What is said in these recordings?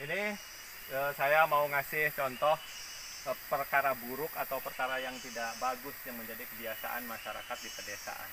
Ini saya mau ngasih contoh perkara buruk atau perkara yang tidak bagus yang menjadi kebiasaan masyarakat di pedesaan.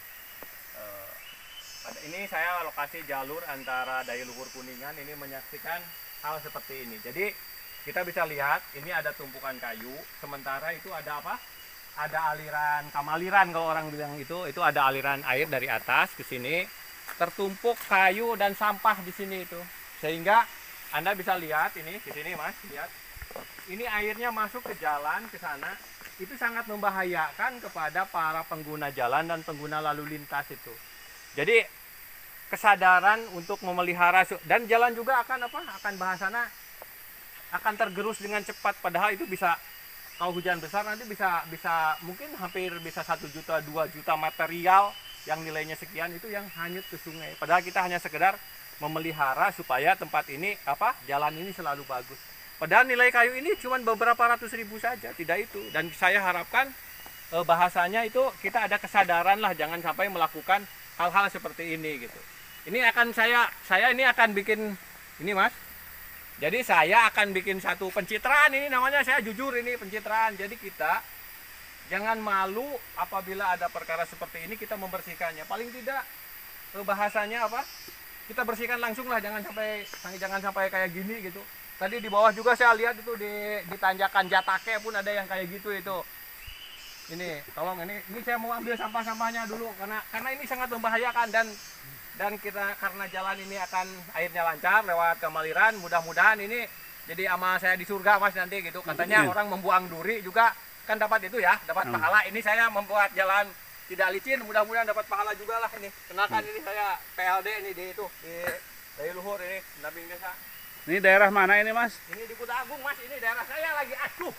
Pada ini saya lokasi jalur antara Daya Luhur Kuningan ini menyaksikan hal seperti ini. Jadi kita bisa lihat ini ada tumpukan kayu, sementara itu ada apa? Ada aliran kamaliran kalau orang bilang itu ada aliran air dari atas ke sini, tertumpuk kayu dan sampah di sini itu. Sehingga Anda bisa lihat ini di sini Mas, lihat. Ini airnya masuk ke jalan ke sana. Itu sangat membahayakan kepada para pengguna jalan dan pengguna lalu lintas itu. Jadi kesadaran untuk memelihara dan jalan juga akan apa? Akan bahasana akan tergerus dengan cepat, padahal itu bisa kalau hujan besar nanti bisa mungkin hampir bisa 1 juta 2 juta material yang nilainya sekian itu yang hanyut ke sungai. Padahal kita hanya sekedar memelihara supaya tempat ini apa? Jalan ini selalu bagus. Padahal nilai kayu ini cuma beberapa ratus ribu saja, tidak itu. Dan saya harapkan bahasanya itu kita ada kesadaran lah, jangan sampai melakukan hal-hal seperti ini gitu. Ini akan saya ini akan bikin ini Mas. Jadi saya akan bikin satu pencitraan, ini namanya saya jujur ini pencitraan. Jadi kita jangan malu apabila ada perkara seperti ini kita membersihkannya. Paling tidak bahasanya apa? Kita bersihkan langsung lah, jangan sampai kayak gini gitu. Tadi di bawah juga saya lihat itu di tanjakan Jatake pun ada yang kayak gitu itu. Ini tolong ini saya mau ambil sampah-sampahnya dulu karena ini sangat membahayakan dan kita karena jalan ini akan airnya lancar lewat Kamaliran, mudah-mudahan ini jadi amal saya di surga Mas nanti gitu. Katanya orang membuang duri juga kan dapat itu ya, dapat pahala. Ini saya membuat jalan tidak licin, mudah-mudahan dapat pahala juga lah ini. Kenalkan ini saya PLD ini di Daya Luhur ini, pendamping desa. Ini daerah mana ini Mas? Ini di Kuta Agung Mas, ini daerah saya lagi aduh.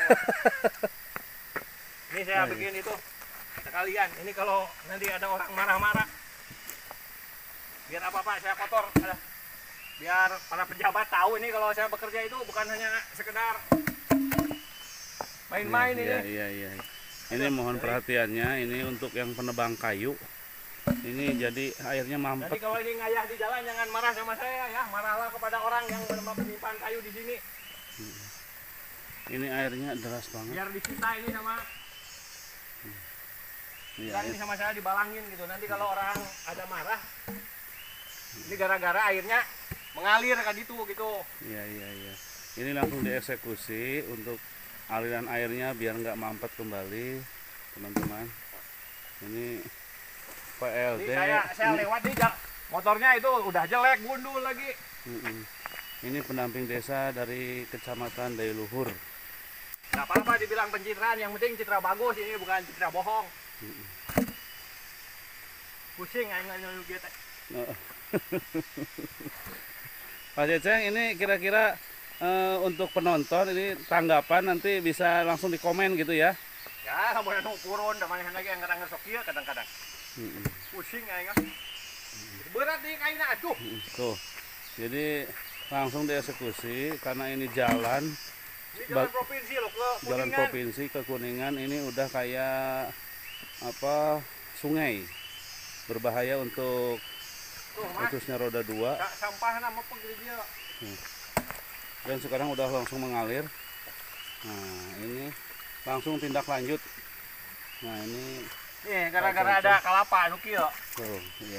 Ini saya bikin itu sekalian. Ini kalau nanti ada orang marah-marah, biar apa-apa saya kotor. Biar para pejabat tahu ini kalau saya bekerja itu bukan hanya sekedar main-main ini. Iya. Ini mohon perhatiannya, ini untuk yang penebang kayu. Ini jadi airnya mampet. Jadi kalau ini ngayah di jalan jangan marah sama saya ya, marahlah kepada orang yang menyimpan kayu di sini. Ini airnya deras banget. Biar disita ini sama ini sama saya dibalangin gitu. Nanti kalau orang ada marah, ini gara-gara airnya mengalir ke situ gitu. Iya. Ini langsung dieksekusi untuk aliran airnya biar nggak mampet kembali, teman-teman. Ini PLD. Saya lewat nih, motornya itu udah jelek, gundul lagi. Ini pendamping desa dari Kecamatan Daya Luhur. Gak apa-apa dibilang pencitraan, yang penting citra bagus, ini bukan citra bohong. Pusing nggak gitu. Pak Ceceng, ini kira-kira untuk penonton ini tanggapan nanti bisa langsung di komen gitu ya? Ya, kemudian kurun, teman-teman lagi yang kadang-kadang sokil, kadang-kadang. Pusing ya, berat nih kayaknya, aduh. Tuh, jadi langsung dieksekusi karena ini jalan. Ini jalan provinsi loh ke Kuningan. Jalan provinsi ke Kuningan ini udah kayak apa sungai, berbahaya untuk khususnya roda 2. Sampah nama penggirinya. Dan sekarang udah langsung mengalir. Nah ini langsung tindak lanjut. Nah ini gara-gara ada kalapa nukil. Oh iya.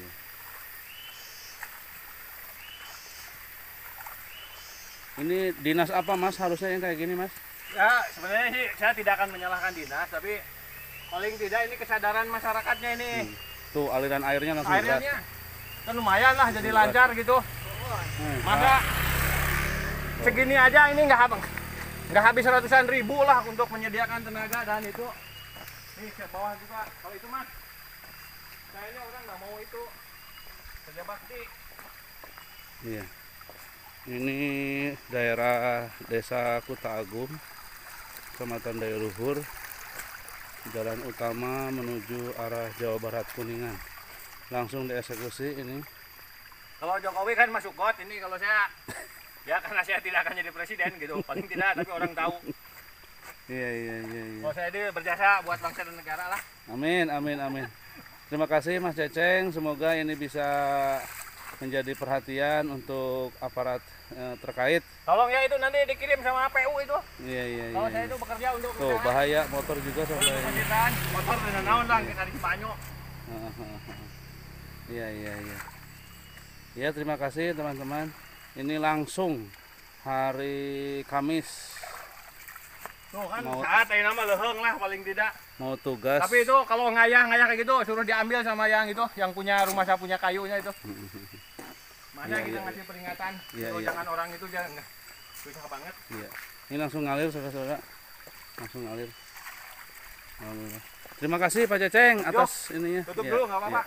Ini dinas apa Mas harusnya yang kayak gini Mas? Ya sebenarnya sih saya tidak akan menyalahkan dinas, tapi paling tidak ini kesadaran masyarakatnya ini. Tuh aliran airnya langsung deras. Kan lumayan lah jadi lancar gitu. Masa segini aja ini nggak habis ratusan ribu lah untuk menyediakan tenaga dan itu. Nih ke bawah juga. Kalau itu Mas, kayaknya orang nggak mau itu kerja bakti. Iya. Ini daerah Desa Kuta Agung, Kecamatan Daya Luhur, jalan utama menuju arah Jawa Barat Kuningan. Langsung dieksekusi ini. Kalau Jokowi kan masuk got, ini kalau saya ya karena saya tidak akan jadi presiden gitu, paling tidak tapi orang tahu. Iya. Kalau saya ini berjasa buat bangsa dan negara lah. Amin. Terima kasih Mas Ceceng, semoga ini bisa menjadi perhatian untuk aparat terkait. Tolong ya, itu nanti dikirim sama PU itu. Iya iya Kalau iya. saya itu bekerja untuk Tuh bahaya motor juga sampai. motor dengan naon lah kita di banyak. Iya iya iya. Ya terima kasih teman-teman. Ini langsung hari Kamis. Tuh kan saat ini nama leheng lah paling tidak. Mau tugas. Tapi itu kalau ngayah kayak gitu suruh diambil sama yang itu, yang punya rumah saya punya kayunya itu. Mana kita ngasih peringatan, jangan orang itu jangan susah banget. Iya. Ini langsung ngalir saudara-saudara. Langsung ngalir. Terima kasih Pak Ceceng atas ininya. Tutup dulu nggak apa-apa.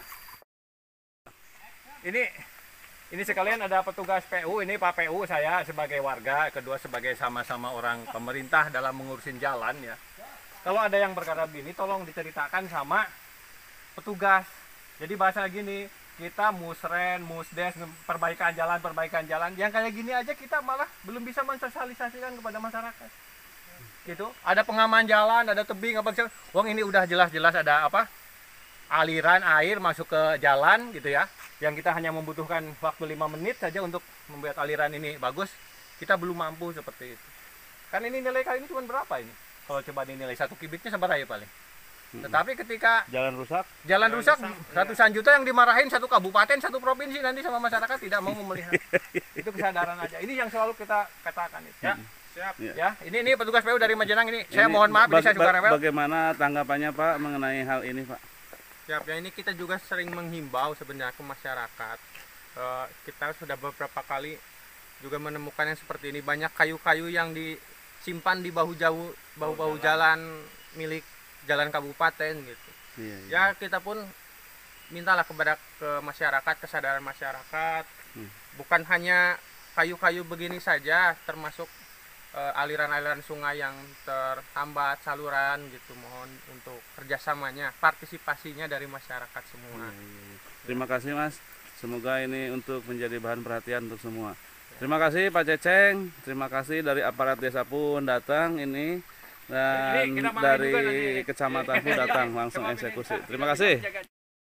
Ini sekalian ada petugas PU, ini Pak PU saya sebagai warga, kedua sebagai sama-sama orang pemerintah dalam mengurusin jalan ya. Kalau ada yang berkata begini, tolong diceritakan sama petugas. Jadi bahasa gini, kita musren, musdes, perbaikan jalan, yang kayak gini aja kita malah belum bisa mensosialisasikan kepada masyarakat. Gitu. Ada pengaman jalan, ada tebing, apa sih? Wong ini udah jelas-jelas ada apa? Aliran air masuk ke jalan gitu ya. Yang kita hanya membutuhkan waktu 5 menit saja untuk membuat aliran ini bagus. Kita belum mampu seperti itu. Kan ini nilai kali ini cuma berapa ini? Kalau coba dinilai 1 kubiknya seberapa ya paling? Tetapi ketika jalan rusak ratusan juta yang dimarahin satu kabupaten, satu provinsi nanti sama masyarakat tidak mau memelihara. Itu kesadaran aja. Ini yang selalu kita katakan ya. Siap. Ya, ini petugas PU dari Majenang ini. Saya mohon maaf ini saya suka rewel. Bagaimana tanggapannya Pak mengenai hal ini, Pak? Siap, ya ini kita juga sering menghimbau sebenarnya ke masyarakat. Kita sudah beberapa kali juga menemukan yang seperti ini. Banyak kayu-kayu yang disimpan di bahu jalan milik jalan kabupaten gitu. Iya. Ya kita pun mintalah ke masyarakat, kesadaran masyarakat. Bukan hanya kayu-kayu begini saja, termasuk aliran-aliran sungai yang terhambat saluran gitu. Mohon untuk kerjasamanya, partisipasinya dari masyarakat semua. Terima kasih Mas, semoga ini untuk menjadi bahan perhatian untuk semua. Terima kasih Pak Ceceng, terima kasih dari aparat desa pun datang ini, dan dari kecamatan pun datang langsung eksekusi. Terima kasih.